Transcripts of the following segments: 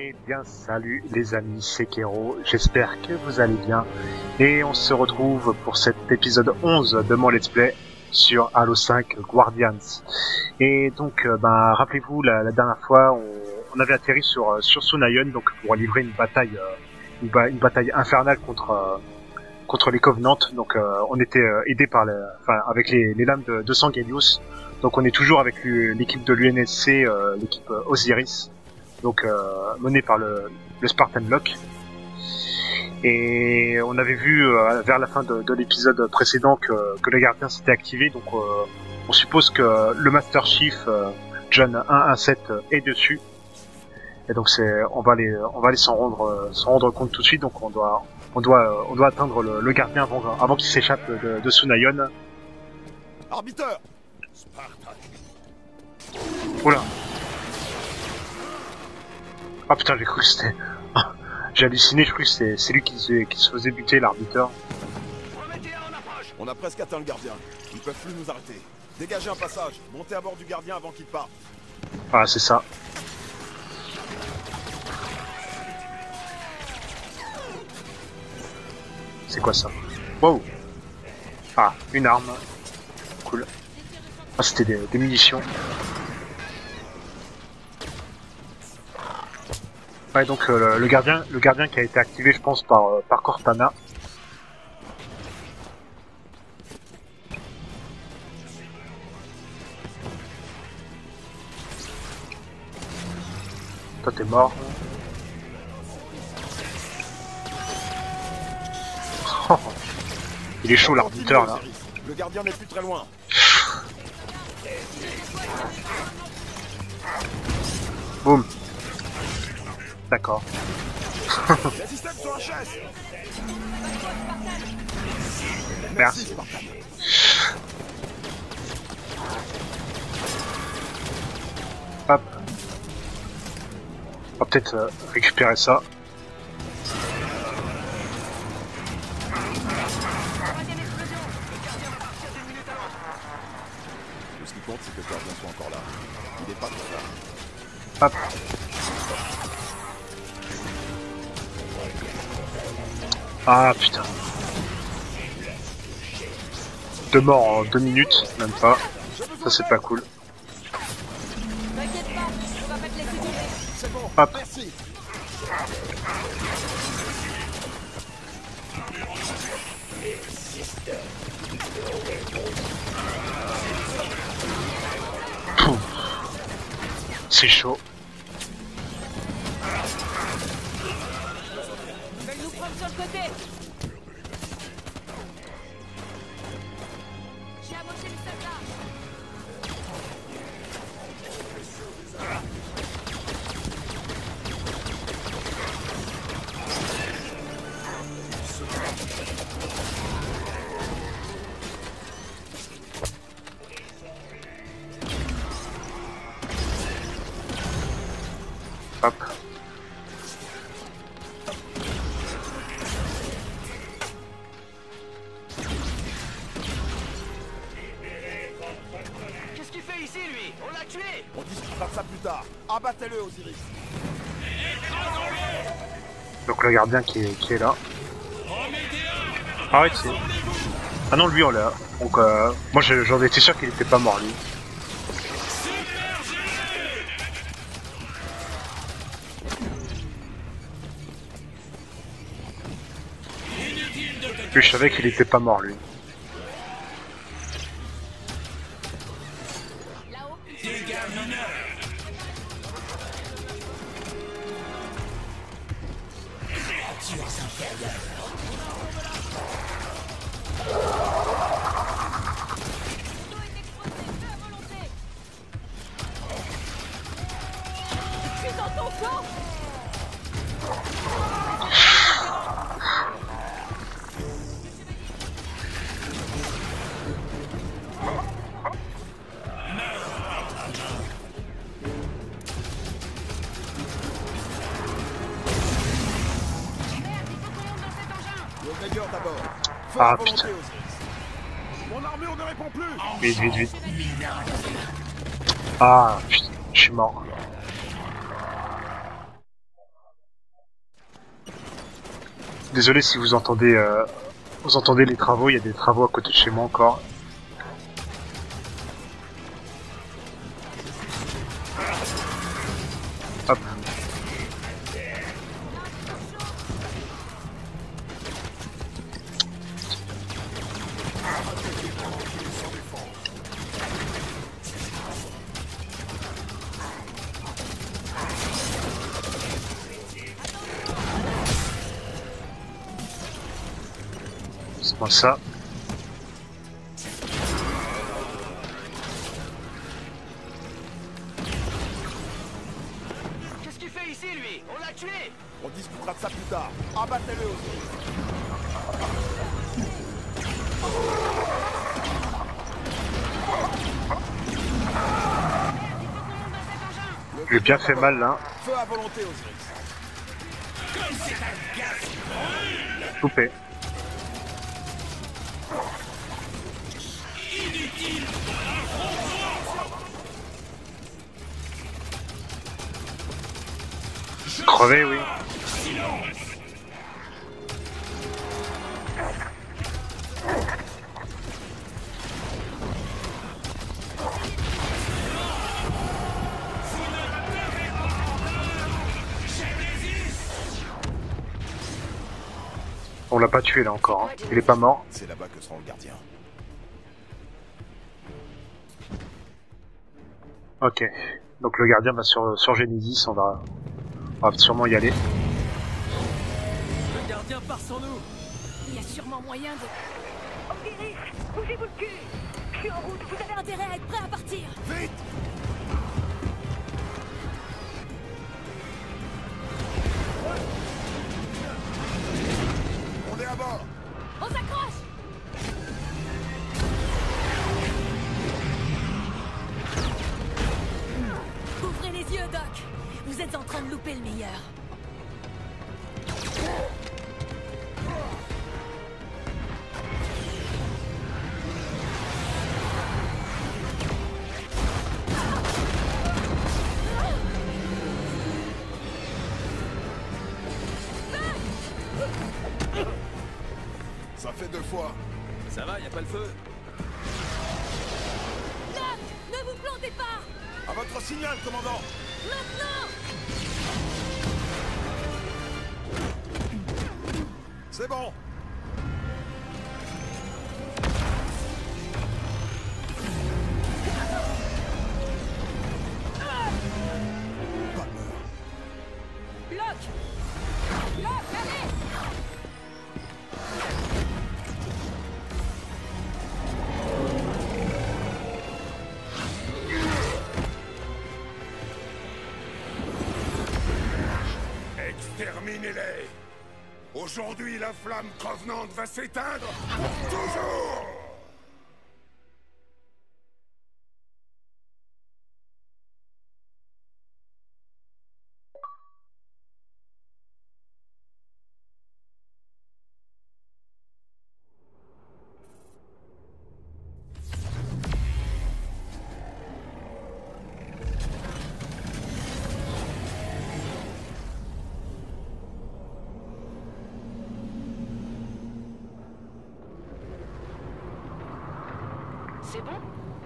Eh bien salut les amis, c'est Kero, j'espère que vous allez bien et on se retrouve pour cet épisode 11 de mon let's play sur Halo 5 Guardians. Et donc rappelez-vous la dernière fois on avait atterri sur Sunayon donc pour livrer une bataille une bataille infernale contre les Covenants. Donc on était aidé par avec les lames de Sangelius. Donc on est toujours avec l'équipe de l'UNSC, l'équipe Osiris. Donc mené par le Spartan Locke. Et on avait vu vers la fin de l'épisode précédent que le gardien s'était activé, donc on suppose que le Master Chief John 117 est dessus. Et donc on va aller s'en rendre compte tout de suite. Donc on doit atteindre le gardien avant qu'il s'échappe de Sunayon. Arbiteur Spartan. Oula. Ah putain, j'ai cru que c'était... J'ai halluciné, je crois que c'est lui qui se faisait buter, l'arbitre. On a presque atteint le gardien. Ils peuvent plus nous arrêter. Dégagez un passage, montez à bord du gardien avant qu'il parte. Ah, c'est ça. C'est quoi ça? Wow. Ah, une arme. Cool. Ah, c'était des munitions. Ouais, donc le gardien qui a été activé, je pense, par Cortana. Toi, t'es mort. Il est chaud, l'arbitre, là. Le gardien n'est plus très loin. Boum. D'accord. Les systèmes sur la chaise. Merci. Hop. On va peut-être récupérer ça. Tout ce qui compte, c'est que le gardien soit encore là. Il n'est pas trop là. Hop. Ah putain. 2 morts en 2 minutes, même pas. Ça c'est pas cool. Hop. Merci. C'est chaud. Nous prendre sur le côté. J'ai amoché le soldat. Hop. Qu'est-ce qu'il fait ici, lui? On l'a tué. On discutera de ça plus tard. Abattez-le, Osiris. Donc le gardien qui est là. Arrête, c'est... Ah non, lui on l'a. Donc moi j'en étais sûr qu'il était pas mort lui. Lui je savais qu'il était pas mort lui. Là-haut. Je suis dans ton camp. Le meilleur d'abord. Ah, Volonté, putain. Osiris. Mon armure ne répond plus. Vite, vite, vite. Ah putain, je suis mort. Désolé si vous entendez les travaux, il y a des travaux à côté de chez moi encore. Hop. C'est moi ça. Qu'est-ce qu'il fait ici, lui? On l'a tué! On discutera de ça plus tard. Abattez-le aussi. J'ai bien fait mal là. Feu à volonté, Osiris. Loupé. Crevé, oui. On l'a pas tué là encore, hein. Il est pas mort. C'est là-bas que sera le gardien. Ok. Donc le gardien va sur Genesis, on va sûrement y aller. Le gardien part sans nous. Il y a sûrement moyen de... Osiris, bougez-vous le cul. Je suis en route, vous avez Intérêt à être prêt à partir. Vite! On est à bord! On s'accroche! Ouvrez les yeux, Doc. Vous êtes en train de louper le meilleur. Ça fait 2 fois. Ça va, y a pas le feu? Doc, ne vous plantez pas! À votre signal, commandant! Maintenant! C'est bon! Lock! Lock, allez! Exterminez-les! Aujourd'hui, la flamme Covenant va s'éteindre pour toujours! C'est bon?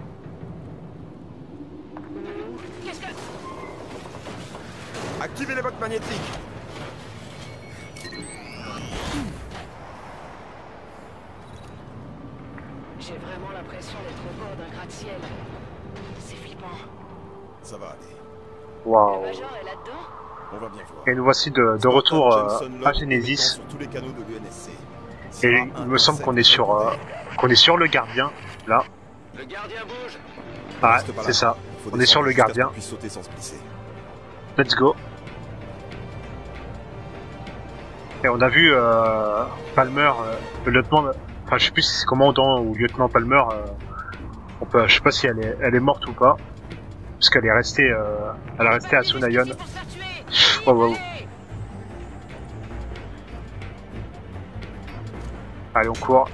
Qu'est-ce que... Activez les bottes magnétiques! J'ai vraiment l'impression d'être au bord d'un gratte-ciel. C'est flippant. Ça va aller. Waouh. Le Major est là-dedans? On va bien voir. Et nous voici de retour Jameson à Locke Genesis. sur tous les canaux de l'UNSC. Et il me semble qu'on est sur le gardien, là. Le gardien bouge! Ah, Reste pas là. c'est ça. Faut On est sur descendre le jusqu'à ce gardien. qu'on puisse sauter sans se glisser. Let's go. Et on a vu Palmer, le lieutenant, enfin je sais plus si c'est commandant ou lieutenant Palmer, je sais pas si elle est morte ou pas, parce qu'elle est restée, elle est restée à Sunayon. Oh, wow. Allez, on court.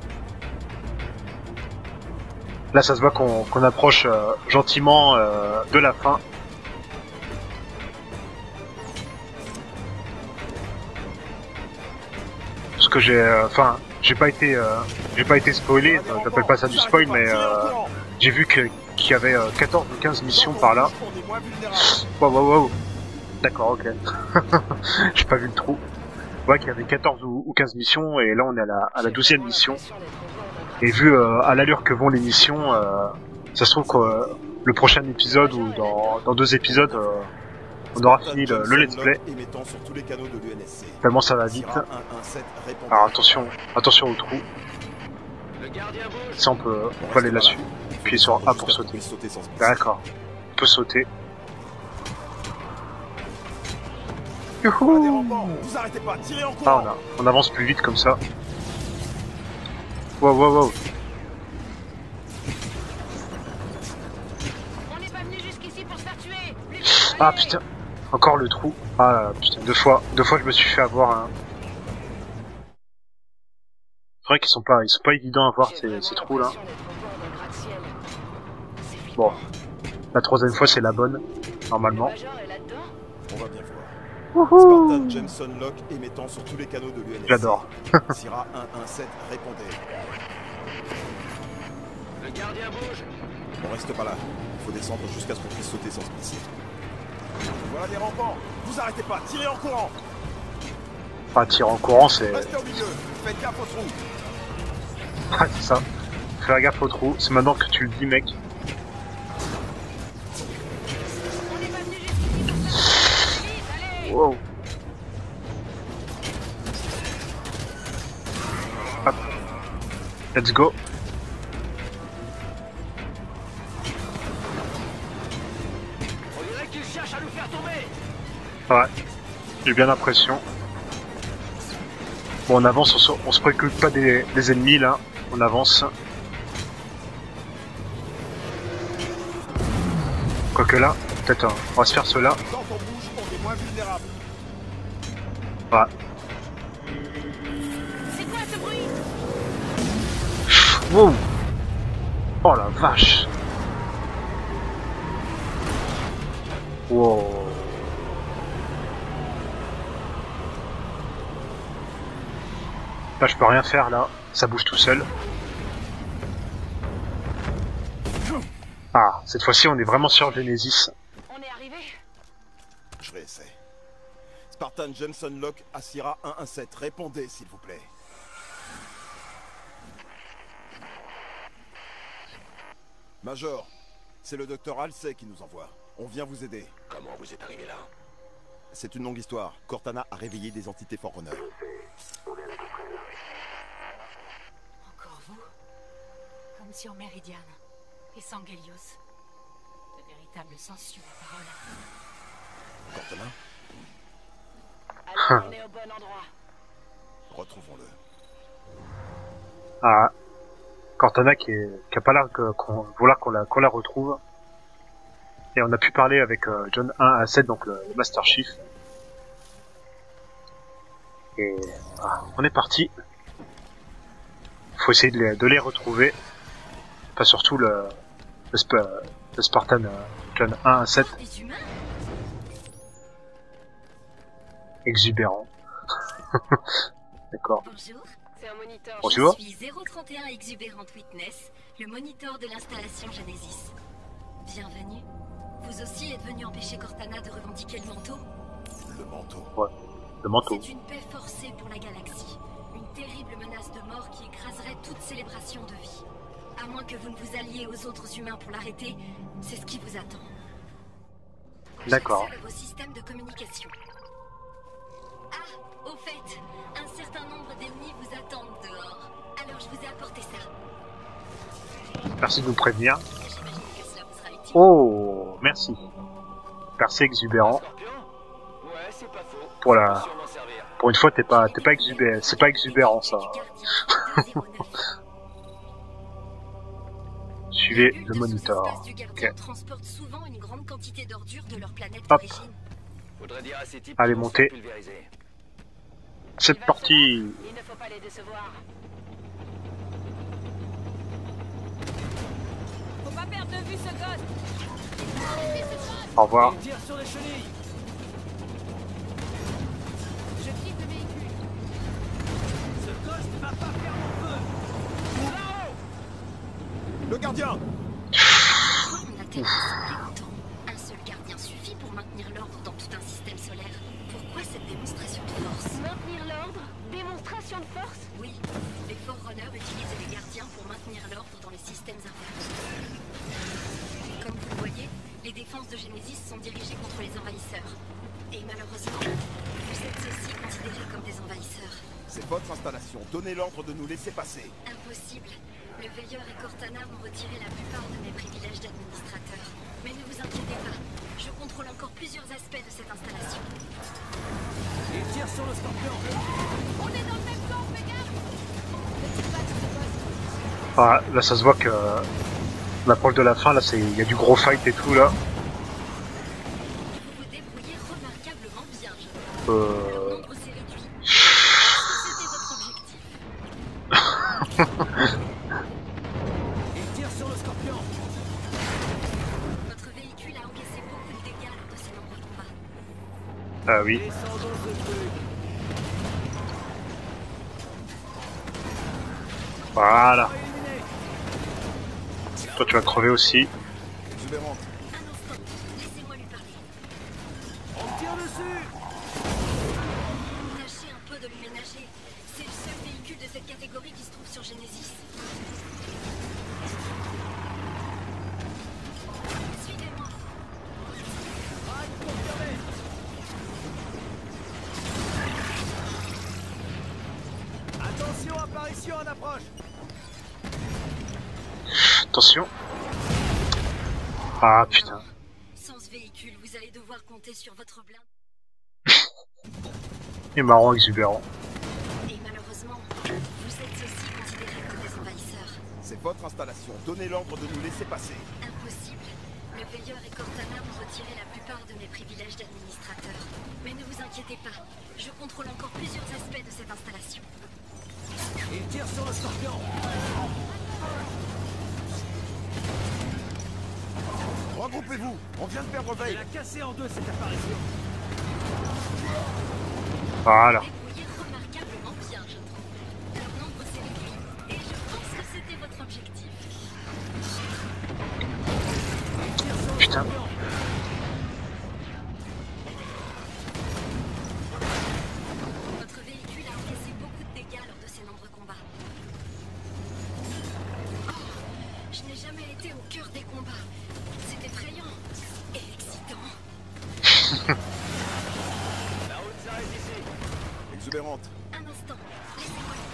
Là, ça se voit qu'on approche gentiment de la fin. ce que j'ai, enfin, j'ai pas été spoilé. T'appelles pas ça du spoil, mais j'ai vu qu'il y avait 14 ou 15 missions par là. Wow. D'accord, ok. J'ai pas vu le trou. Ouais, qu'il y avait 14 ou 15 missions, et là on est à la 12e mission. Et vu à l'allure que vont les missions, ça se trouve que le prochain épisode ou dans 2 épisodes, on aura fini le let's play. Tellement ça va vite. Alors attention au trou. Ça on peut aller là-dessus. Appuyer sur A pour sauter. D'accord. On peut sauter. Youhou! Ah, on avance plus vite comme ça. Wow. On n'est pas venu jusqu'ici pour se faire tuer. Ah putain, encore le trou. Ah putain, deux fois je me suis fait avoir. Hein. C'est vrai qu'ils sont pas évidents à voir ces trous là. Bon, la 3e fois c'est la bonne, normalement. On va bien voir. Spartan Jameson Lock émettant sur tous les canaux de l'UNSC. J'adore. Sierra 117, répondez. Le gardien bouge. On reste pas là. Il faut descendre jusqu'à ce qu'on puisse sauter sans se blesser. Voilà des rampants. Vous arrêtez pas, tirez en courant. Pas tirer en courant, c'est... Restez au milieu, faites gaffe au trou. Ah, c'est ça. Faire gaffe au trou, c'est maintenant que tu le dis, mec. Wow. Hop. Let's go. On dirait qu'il cherche à nous faire tomber. Ouais. J'ai bien l'impression. Bon, on avance, on se préoccupe pas des ennemis là. On avance. Quoique là, peut-être on va se faire cela. Quand on bouge, on est moins vulnérable. Ouais. C'est quoi ce bruit? Wow. Oh la vache. Wow. Là je peux rien faire là, ça bouge tout seul. Ah, cette fois-ci on est vraiment sur Genesis. On est arrivé? Je réessaie. Spartan Jameson Lock à Sierra 117, répondez s'il vous plaît. Major, c'est le docteur Halsey qui nous envoie. On vient vous aider. Comment vous êtes arrivé là? C'est une longue histoire. Cortana a réveillé des entités Forerunner. Encore vous? Comme sur Meridian et Sangelios. De véritables sensus de parole. Cortana, Alors on est au bon endroit. retrouvons-le. Ah. Cortana qui a pas l'air qu'on la retrouve. Et on a pu parler avec John 1 à 7, donc le Master Chief. Et on est parti. Faut essayer de les retrouver. Enfin surtout le Spartan John 1 à 7. Des humains? Exubérant. D'accord. Bonjour. C'est un moniteur. Bonjour. Je suis 031 Exubérant Witness, le moniteur de l'installation Genesis. Bienvenue. Vous aussi êtes venu empêcher Cortana de revendiquer le manteau? Le manteau. Ouais. Le manteau. C'est une paix forcée pour la galaxie. Une terrible menace de mort qui écraserait toute célébration de vie. À moins que vous ne vous alliez aux autres humains pour l'arrêter, c'est ce qui vous attend. D'accord. J'accède à vos systèmes de communication. Ah, au fait, un certain nombre d'ennemis vous attendent dehors. Alors je vous ai apporté ça. Merci de nous prévenir. J'imagine que cela vous sera utile. Oh, merci. Merci Exubérant. Scorpion? Ouais, c'est pas faux. Pour Ça la- peut sûrement servir. Pour une fois, t'es pas exubérant. C'est pas exubérant ça. Suivez le monitor. Du gardien Ok. transportent souvent une grande quantité d'ordures de leur planète Hop. d'origine. Faudrait dire à ces types Allez, qu'ils vont se montez. faire pulvériser. C'est parti. Il ne faut pas les décevoir. Faut pas perdre de vue ce gosse. Au revoir. Il tire sur les chenilles. Je quitte le véhicule. gardien. Pourquoi on a-t-elle rassemblé autant? Un seul gardien suffit pour maintenir l'ordre dans tout un système solaire. Pourquoi cette démonstration de force? Maintenir l'ordre? Démonstration de force? Oui, les Forerunners utilisent les gardiens pour maintenir l'ordre dans les systèmes inférieurs. Comme vous le voyez, les défenses de Genesis sont dirigées contre les envahisseurs. Et malheureusement, vous êtes aussi considérés comme des envahisseurs. C'est votre installation. Donnez l'ordre de nous laisser passer. Impossible. Le Veilleur et Cortana m'ont retiré la plupart de mes privilèges d'administrateur. Mais ne vous inquiétez pas, je contrôle encore plusieurs aspects de cette installation. Il tire sur le scorpion. On est dans le même camp, fais gaffe! Ah, là ça se voit que on approche de la fin, là il y a du gros fight et tout là. Vous vous débrouillez remarquablement bien, je trouve. Leur nombre s'est réduit. C'était votre objectif. Il tire sur le scorpion. Votre véhicule a encaissé beaucoup de dégâts lors de ces nombreux combats. Ah oui. Descendons ce truc. Voilà. Éliminé. Toi tu vas crever aussi. Exubérante. Un instant, laissez-moi lui parler. On tire dessus. Tâchez un peu de lui ménager. C'est le seul véhicule de cette catégorie qui se trouve sur Genesis. Suivez-moi. Raid confirmé. Attention, apparition en approche. Attention. Ah putain. Sans ce véhicule, vous allez devoir compter sur votre blinde. Il est marrant, exubérant. Et malheureusement, vous êtes aussi considérés comme des envahisseurs. C'est votre installation. Donnez l'ordre de nous laisser passer. Impossible. Le Veilleur et Cortana m'ont retiré la plupart de mes privilèges d'administrateur. Mais ne vous inquiétez pas, je contrôle encore plusieurs aspects de cette installation. Il tire sur le scorpion. Regroupez-vous. On vient de perdre Il Veil. a cassé en deux cette apparition. Voilà. Débrouillez remarquablement bien, je trouve. Leur nombre s'est réduit. Et je pense que c'était votre objectif. Il tire sur le Putain. scorpion. Votre véhicule a encaissé beaucoup de dégâts lors de ces nombreux combats. Oh, je n'ai jamais été au cœur des combats. C'est effrayant et excitant. La route s'arrête ici. Exubérante. Un instant, laissez-moi lui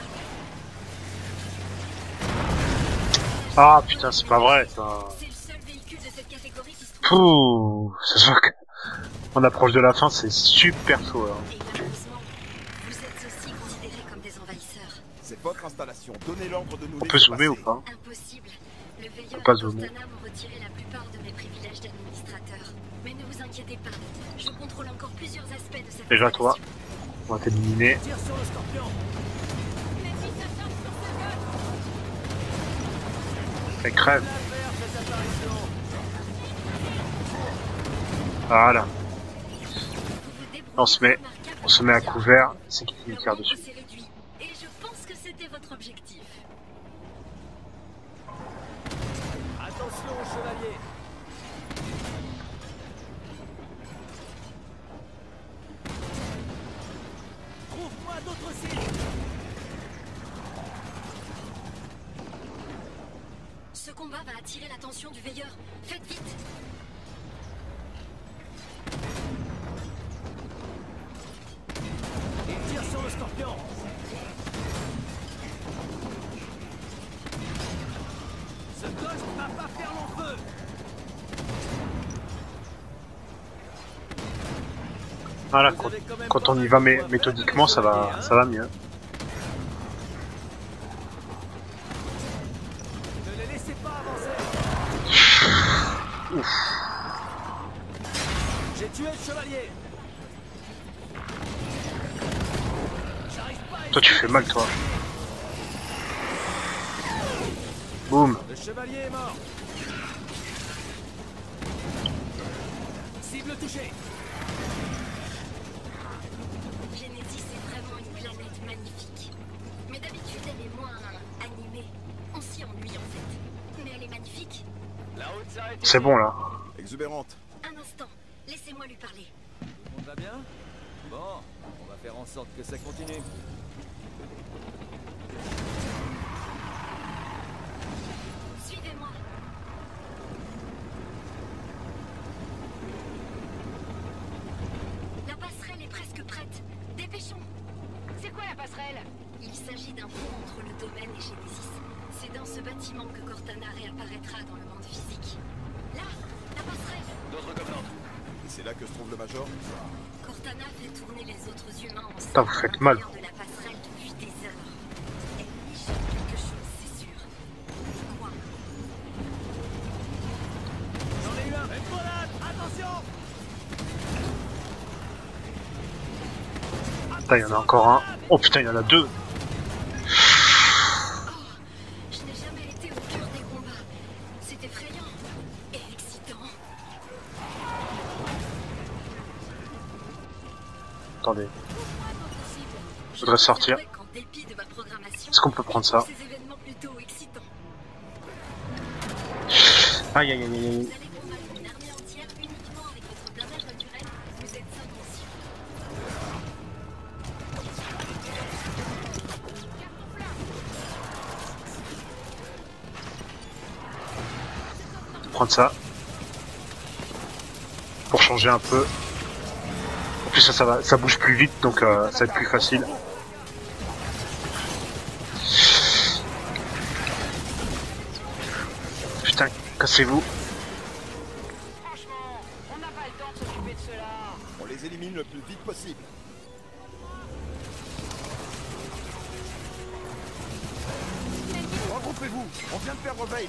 parler. Ah putain, c'est pas vrai ça. C'est le seul véhicule de cette catégorie qui se trouve. Pouh, ça se voit que on approche de la fin, c'est super chaud. Hein. Et malheureusement, vous êtes aussi considérés comme des envahisseurs. C'est votre installation. Donnez l'ordre de nous On peut laisser zoomer ou passer. pas? Impossible. Le Veilleur Pas et zoomer. Cortana m'ont retiré la plupart de mes privilèges d'administrateur. Mais ne vous inquiétez pas, je contrôle encore plusieurs aspects de cette Déjà toi, installation. on va t'éliminer. Il tire sur le scorpion. Elle crève. L'affaire cette apparition. Voilà. Vous vous débrouillez On se met à remarquablement couvert, c'est qui bien. tire Leur nombre dessus. s'est réduit. Et je pense que c'était votre objectif. Attention aux chevaliers. Trouve-moi d'autres cibles. Ce combat va attirer l'attention du Veilleur. Faites vite. Il tire sur le scorpion. Ce ghost va pas faire long feu. Voilà, quand on y va méthodiquement, ça va mieux. Ne les laissez pas avancer. Ouf. J'ai tué le chevalier. J'arrive pas à Toi tu fais mal toi. Boum. Le chevalier est mort. Cible touchée. Genesis est vraiment une planète magnifique. Mais d'habitude, elle est moins animée. On s'y ennuie en fait. Mais elle est magnifique. C'est bon là. Exubérante. Un instant, laissez-moi lui parler. Tout le monde va bien? Bon, on va faire en sorte que ça continue. Suivez-moi. La passerelle est presque prête. Dépêchons. C'est quoi la passerelle? Il s'agit d'un pont entre le domaine et Genesis. C'est dans ce bâtiment que Cortana réapparaîtra dans le monde physique. Là, la passerelle. D'autres covenants. Et c'est là que se trouve le Major. Cortana fait tourner les autres humains en Putain, vous faites mal. de la passerelle depuis des heures. Elle niche quelque chose, c'est sûr. Quoi? J'en ai eu un. Une grenade. Attention. Putain, il y en a encore un. Oh putain, il y en a deux. Je n'ai jamais été au cœur des combats. C'est effrayant et excitant. Attendez. Je voudrais sortir. Est-ce qu'on peut prendre ça? Ces événements plutôt excitants. Aïe aïe aïe aïe. Vous allez combattre une armée entière uniquement avec votre blindage naturel. Vous êtes inconscient. Prendre ça. Pour changer un peu. En plus ça bouge plus vite donc ça va être plus facile. Putain, cassez-vous. Franchement, on n'a pas le temps de s'occuper de cela. On les élimine le plus vite possible. Regroupez-vous. On vient de perdre Veil.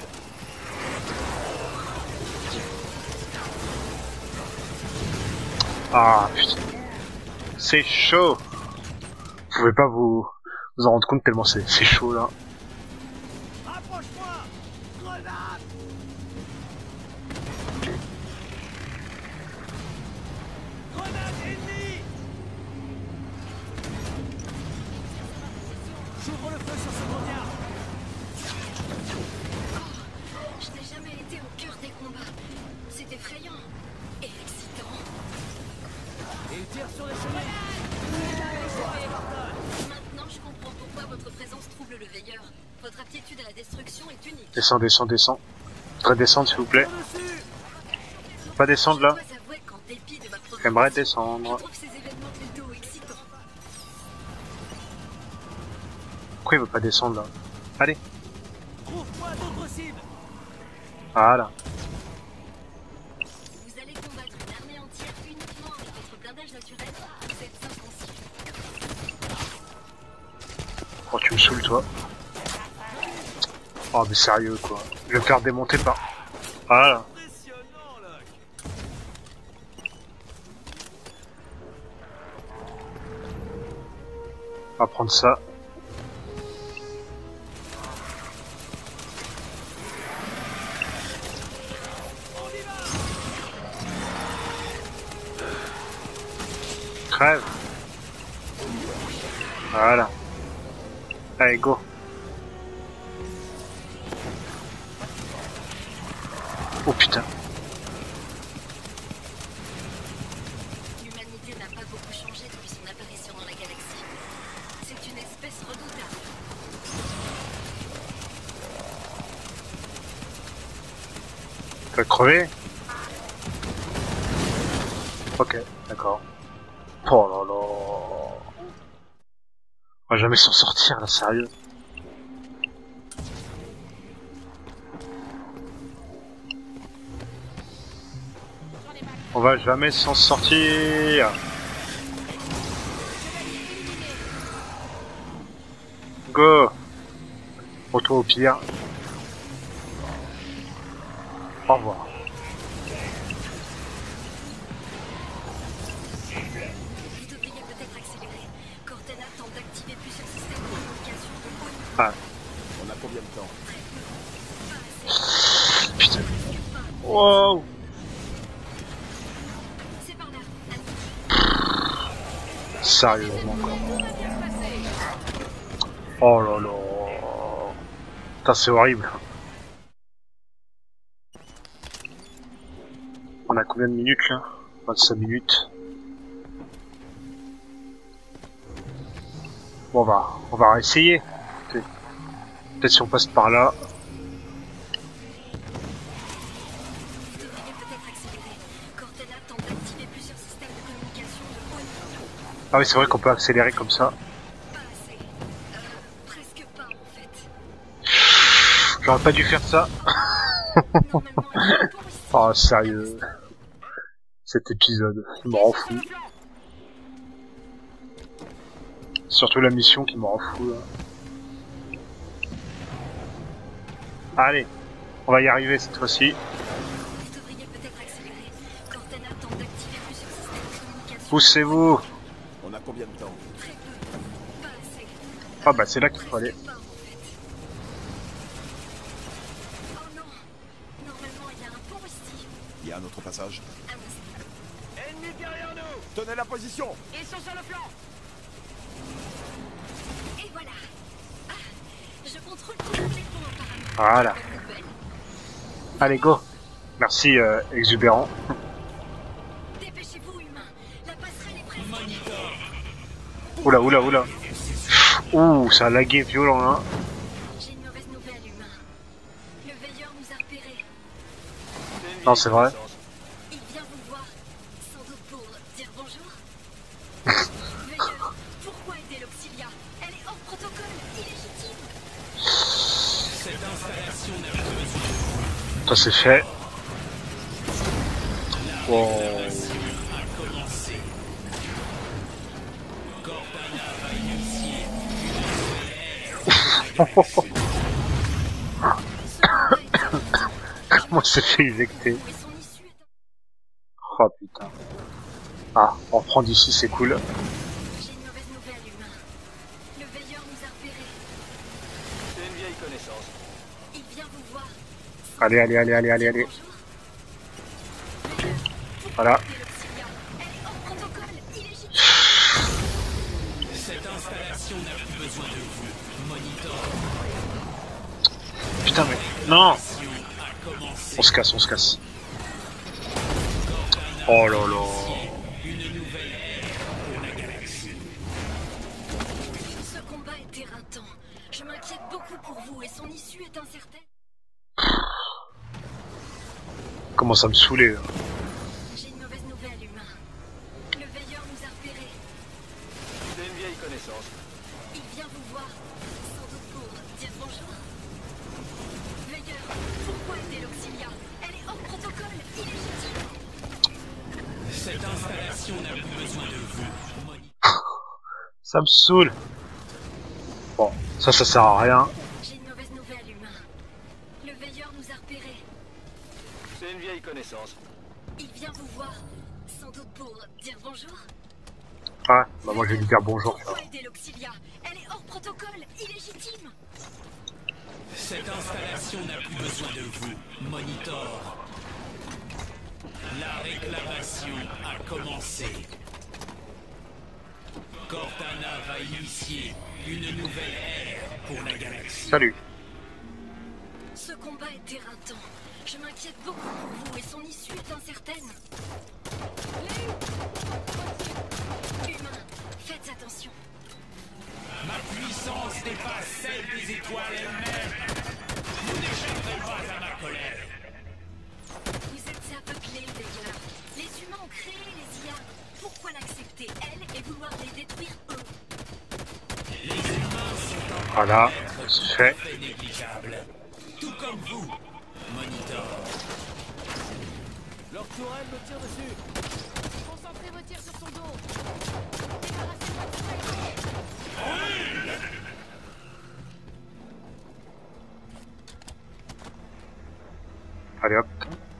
Ah putain. C'est chaud. Vous pouvez pas vous en rendre compte tellement c'est chaud là. Approche-moi. Grenade. Grenade ennemie. J'ouvre le feu sur ce grognard. Je n'ai jamais été au cœur des combats. C'est effrayant et excitant. Et il tire sur les chemins. Maintenant, je comprends pourquoi votre présence trouble le veilleur. Votre aptitude à la destruction est unique. Descends, descends, descends. Je voudrais descendre s'il vous plaît. Dessus. Pas descendre là. Je dois avouer qu'en dépit de ma progression, J'aimerais je descendre. trouve ces événements plutôt excitants. Pourquoi il veut pas descendre là? Allez. Trouve-moi d'autres cibles. Voilà. Vous allez combattre une armée entière uniquement avec votre blindage naturel. Vous êtes inconscient. Oh tu me saoules toi. Oh mais sérieux quoi. Je vais me faire démonter par... Voilà. Impressionnant, là. On va prendre ça. Crève. Voilà. Allez, go. Oh putain. L'humanité n'a pas beaucoup changé depuis son apparition dans la galaxie. C'est une espèce redoutable. Tu vas crever? Ok, d'accord. Oh là là. On va jamais s'en sortir là, sérieux. On va jamais s'en sortir. Go. Retour au pire. Au revoir. Vous devriez peut-être accélérer. Cortana tente d'activer plusieurs systèmes de communication de haut niveau. Ah, On a combien de temps? putain. Wow. C'est par là. Sérieusement. Oh là là. Putain, c'est horrible. On a combien de minutes là? 25 minutes. Bon, on va essayer. Peut-être si on passe par là. Vous devriez peut-être accélérer. Cortana tente d'activer plusieurs systèmes de communication de haut niveau. Ah oui, c'est vrai qu'on peut accélérer comme ça. Pas assez. Presque pas en fait. J'aurais pas dû faire ça. Normalement, il y a un pont ici. Oh, sérieux. Cet épisode, il me rend fou. Surtout la mission qui me rend fou là. Allez, on va y arriver cette fois-ci. Vous devriez peut-être accélérer. Cortana tente d'activer plusieurs systèmes de communication. Poussez-vous. On a combien de temps? Très peu. Pas assez. Ah bah c'est là qu'il faut aller. Presque pas, en fait. Oh non. Normalement, il y a un pont ici. Il y a un autre passage. Un instant. Ennemi derrière nous! Tenez la position! Ils sont sur le flanc! Et voilà. Ah, je contrôle tous les ponts apparemment. Voilà. Bonne nouvelle. Allez, go. Merci, exubérant. Dépêchez-vous, humain. La passerelle est presque. Oula, oula, oula. Ouh, ça a lagué violent, hein. J'ai une mauvaise nouvelle, humain. Le veilleur nous a repérés. Non, c'est vrai. Il vient vous voir, sans doute pour dire bonjour. Veilleur, pourquoi aider l'Auxilia? Elle est hors protocole, illégitime. Ça c'est fait. Wow. Comment c'est fait éjecter? Et son issue est Oh putain. Ah, on reprend d'ici, c'est cool. J'ai une mauvaise nouvelle, humain. Le veilleur nous a repérés. C'est une vieille connaissance. Il vient vous voir. Allez, allez, allez, allez, allez, allez. Bonjour. Veilleur, pourquoi Voilà. aider l'Auxilia? Elle est hors protocole, illégitime. Putain, mais... Non. On se casse, on se casse. Oh là là. Ce combat est éreintant. Je m'inquiète beaucoup pour vous et son issue est incertaine. Commence à me saouler, là. J'ai une mauvaise nouvelle, humain. Le veilleur nous a repérés. C'est une vieille connaissance. Il vient vous voir, sans doute pour dire bonjour. Veilleur, pourquoi aider l'Auxilia? Elle est hors protocole, illégitime. Ça me saoule. Bon, ça sert à rien. J'ai une mauvaise nouvelle, humain. Le veilleur nous a repérés. C'est une vieille connaissance. Il vient vous voir, sans doute pour dire bonjour. Ouais, bah moi je vais lui dire bonjour. tu vois. Pourquoi aider l'Auxilia? Elle est hors protocole, illégitime. Cette installation n'a plus besoin de vous, Monitor. La réclamation a commencé. Cortana va initier une nouvelle ère pour la galaxie. Salut. Ce combat est éreintant. Je m'inquiète beaucoup pour vous et son issue est incertaine. Humain, faites attention. Ma puissance dépasse celle des étoiles elles-mêmes. Vous n'échapperez pas à ma colère. Vous êtes aveuglés, d'ailleurs. Les humains ont créé les IA. Pourquoi l'accepter, elle, et vouloir les détruire, eux? Les humains sont en Voilà, c'est fait. fait négligeable. Tout comme vous, Monitor. Leur tourelle me tire dessus. Concentrez vos tirs sur son dos. Débarrassez-moi de ça. Allez hop.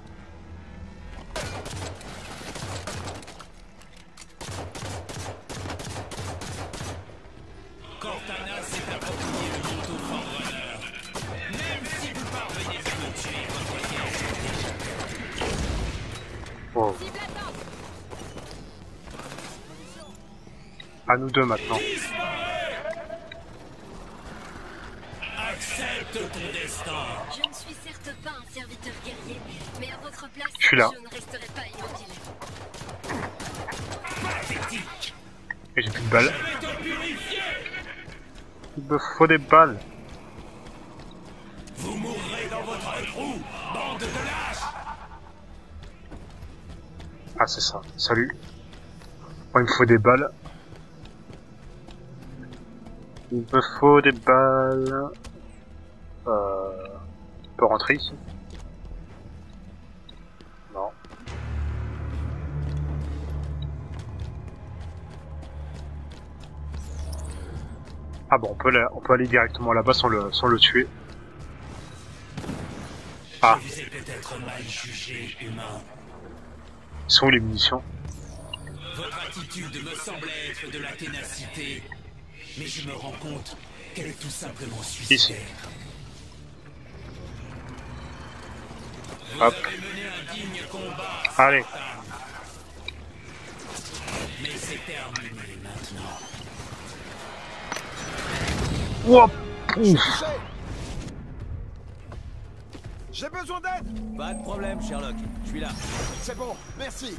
Cortana s'est approprié le manteau Forerunner. Même si vous parvenez à me tuer, votre guerre. Oh. Cible atteinte. À nous deux maintenant. Accepte ton destin. Je ne suis certes pas un serviteur guerrier, mais à votre place, Je suis là. je ne resterai pas immobile. Pathétique. Et j'ai plus de balles. Je vais te purifier. Il me faut des balles. Vous mourrez dans votre trou, bande de lâches. Ah, c'est ça. Salut. Oh, il me faut des balles. Il me faut des balles. Je peux rentrer ici? Non. Ah bon, on peut aller directement là-bas sans le tuer. Ah. Je vous ai peut-être mal jugé, humain. Sont où les munitions? Votre attitude me semble être de la ténacité, mais je me rends compte qu'elle est tout simplement suicidaire. Vous Hop. avez mené un digne combat, Allez. Spartan. Mais c'est terminé maintenant. Wouah. Touché. Ouf. J'ai besoin d'aide. Pas de problème, Sherlock. Je suis là. C'est bon, merci.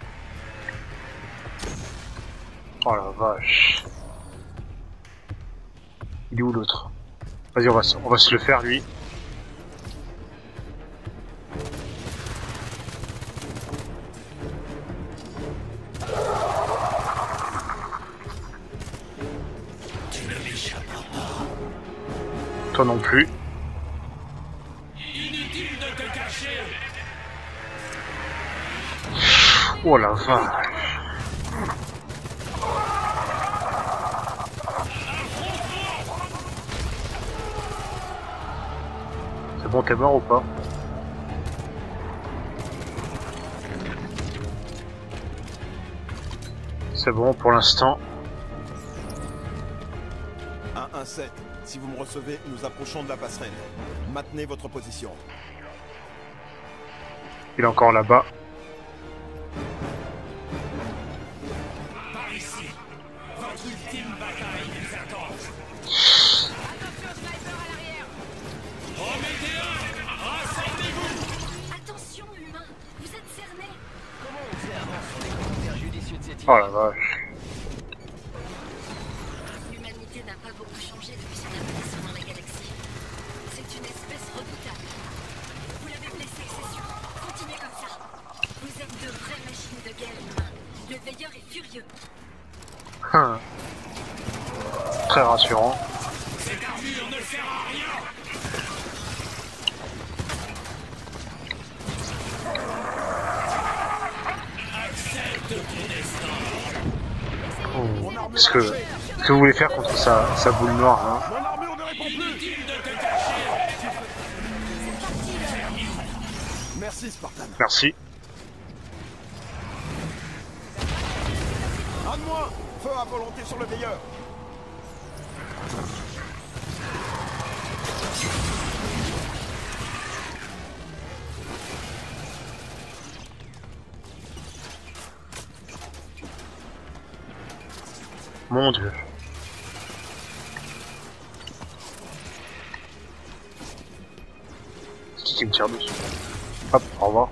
Oh la vache. Il est où l'autre? Vas-y, on va se le faire lui. Tu ne m'échapperas pas. Toi non plus. Inutile de te cacher. Oh la vache. C'est bon, t'es mort ou pas? C'est bon pour l'instant. 1-1-7. Si vous me recevez, nous approchons de la passerelle. Maintenez votre position. Il est encore là-bas. Par ici. Votre ultime bataille vous attend. Attention, sniper à l'arrière. Prométhéen, rassemblez-vous. Attention, humain, vous êtes cerné. Comment on fait avant sur les commentaires judicieux de cette Oh île? la vache. L'humanité n'a pas beaucoup changé depuis son apparition dans la galaxie. C'est une espèce redoutable. Vous l'avez blessé, c'est sûr. Continuez comme ça. Vous êtes de vraies machines de guerre, humain. Le veilleur est furieux. Hum. Très rassurant. Cette armure ne sert à rien. Accepte ton destin. Ce que vous voulez faire contre sa boule noire là? Mon armure ne répond plus. Inutile de te cacher. Merci, Spartan. Merci. Un de moins. Feu à volonté sur le veilleur. Mon Dieu. C'est qui me tire dessus? Hop, au revoir.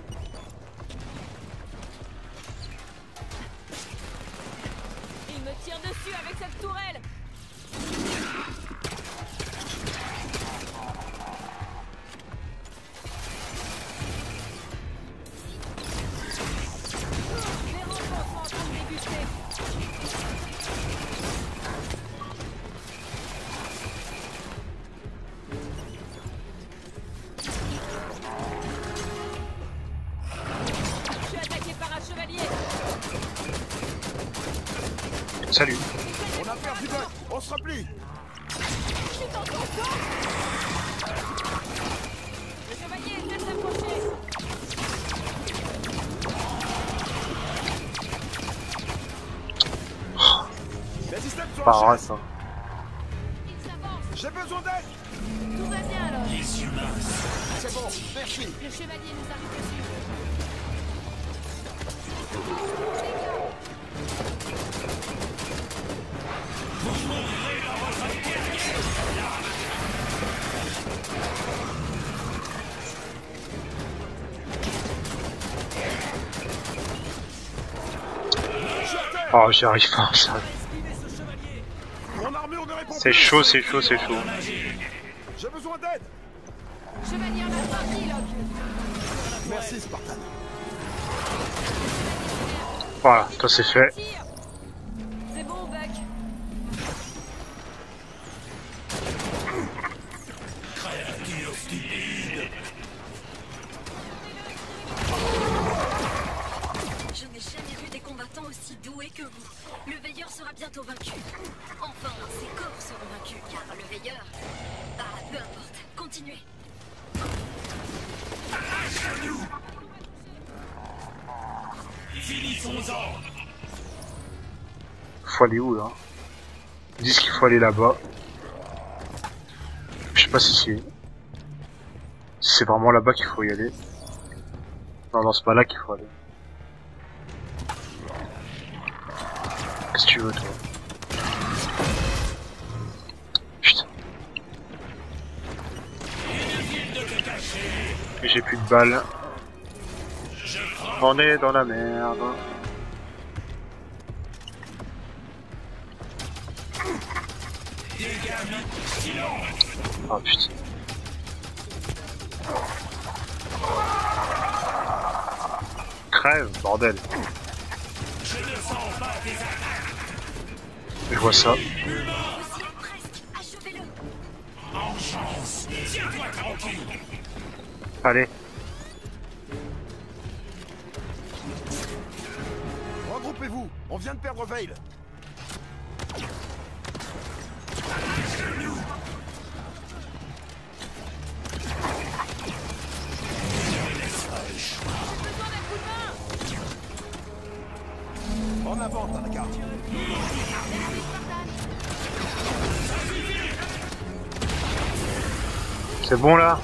Il me tire dessus avec cette tourelle. Les renforts sont en train de débuter. Je suis attaqué par un chevalier. Salut. On a perdu deux. On se replie. Je suis dans ton dos. Le chevalier essaie de s'approcher. Les systèmes sont Pas en vrai chasse. ça. Il s'avance. J'ai besoin d'aide. Tout va bien alors. Les humains. C'est bon, merci. Le chevalier nous arrive dessus. Oh, j'y arrive pas, ça. Mon armure ne répond C'est plus. chaud, c'est chaud, c'est chaud. J'ai besoin d'aide. Chevalier en infanterie, Locke. Merci, Spartan. Voilà, quand c'est fait. Tire. C'est bon, Buck. Créature stupide. Je n'ai jamais vu des combattants aussi doués que vous. Le veilleur sera bientôt vaincu. Enfin, ses corps seront vaincus, car le veilleur... Bah, peu importe. Continuez. Finissons-en. Faut aller où, là? Ils disent qu'il faut aller là-bas. Je sais pas si c'est vraiment là-bas qu'il faut y aller. Non, c'est pas là qu'il faut aller. Qu'est-ce que tu veux, toi? Putain. Et j'ai plus de balles. On est dans la merde. Oh putain. Crève, bordel. Je vois ça. Vous y êtes presque. Achevez-le. En chance. Tiens-toi tranquille. Allez. Regroupez-vous. On vient de perdre Veil. En avant, Tanaka. C'est bon là?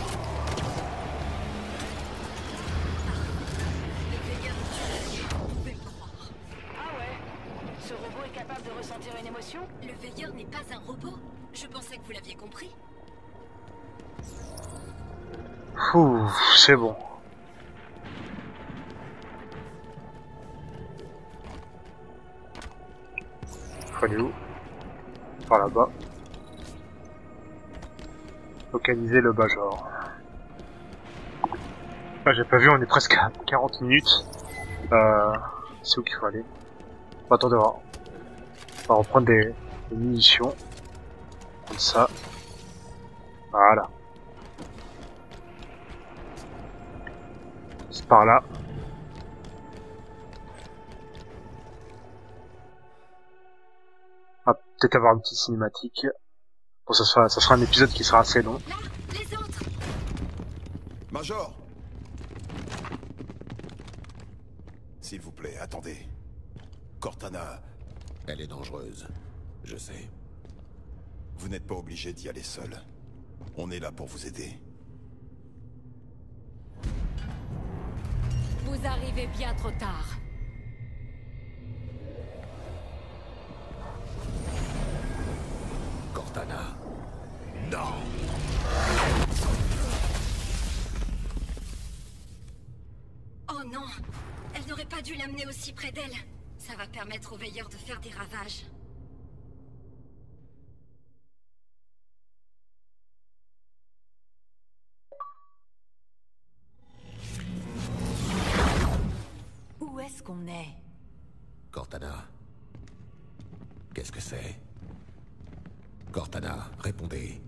Le veilleur est tué. Vous pouvez le croire. Ah ouais. Ce robot est capable de ressentir une émotion? Le veilleur n'est pas un robot. Je pensais que vous l'aviez compris. Ouh, c'est bon. Faut aller où? Par là-bas. Localiser le Bajor. Ah, j'ai pas vu, on est presque à 40 minutes. C'est où qu'il faut aller? Bon, attendez, on va reprendre des munitions. Comme ça. Voilà. C'est par là. On va peut-être avoir une petite cinématique. Bon, ça sera un épisode qui sera assez long. Là, les autres. Major. S'il vous plaît, attendez. Cortana, Elle est dangereuse. Je sais. vous n'êtes pas obligé d'y aller seul. On est là pour vous aider. Vous arrivez bien trop tard. Cortana. Non. Oh non. Elle n'aurait pas dû l'amener aussi près d'elle. Ça va permettre aux veilleurs de faire des ravages. Où est-ce qu'on est? Cortana. Qu'est-ce que c'est? Cortana, répondez.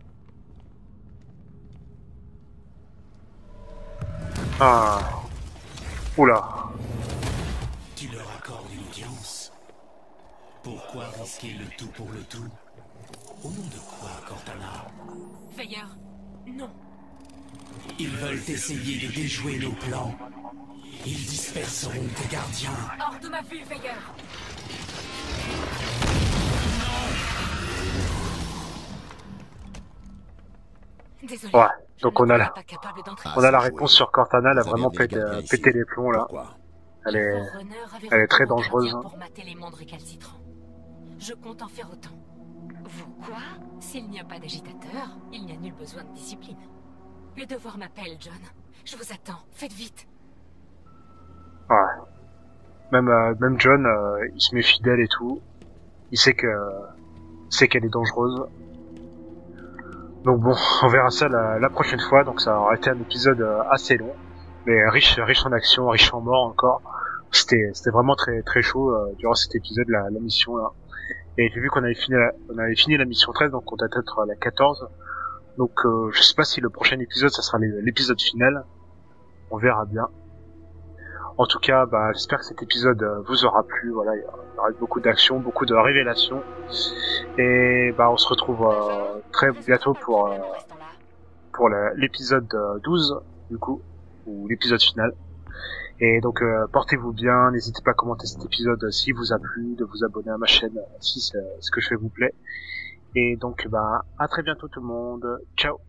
Ah. Oula. Tu leur accordes une audience. Pourquoi risquer le tout pour le tout? Au nom de quoi, Cortana? Veilleur, non. Ils veulent essayer de déjouer nos plans. Ils disperseront tes gardiens. Hors de ma vue, Veilleur. Désolé. Ouais. Donc on a la la réponse sur Cortana. Elle a vraiment pété les plombs là. Pourquoi? Elle est très dangereuse. Pour mater les mondes récalcitrants. Je compte en faire autant. Vous quoi? S'il n'y a pas d'agitateur, il n'y a nul besoin de discipline. Le devoir m'appelle, John. Je vous attends. Faites vite. Ouais. Même John, il se méfie d'elle et tout. Il sait qu'elle est dangereuse. Donc bon, on verra ça la prochaine fois. Donc ça aura été un épisode assez long, mais riche en action, riche en mort encore. C'était vraiment très très chaud durant cet épisode, la mission là. Et j'ai vu qu'on avait fini la mission 13, donc on doit être à la 14. Donc je sais pas si le prochain épisode ça sera l'épisode final. On verra bien. En tout cas, j'espère que cet épisode vous aura plu. Voilà, il y aura beaucoup d'action, beaucoup de révélations. Et on se retrouve très bientôt pour l'épisode 12 du coup, ou l'épisode final. Et donc portez-vous bien, n'hésitez pas à commenter cet épisode s'il vous a plu, de vous abonner à ma chaîne si ce que je fais vous plaît. Et donc à très bientôt tout le monde. Ciao.